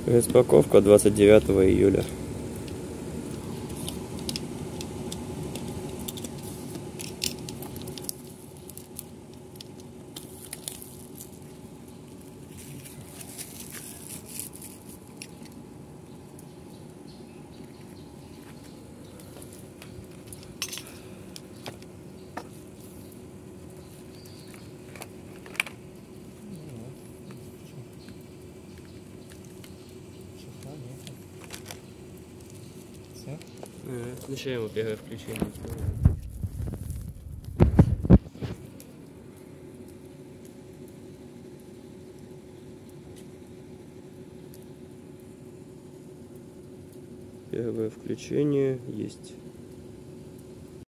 Распаковка 29 июля. Включаем первое включение. Первое включение есть.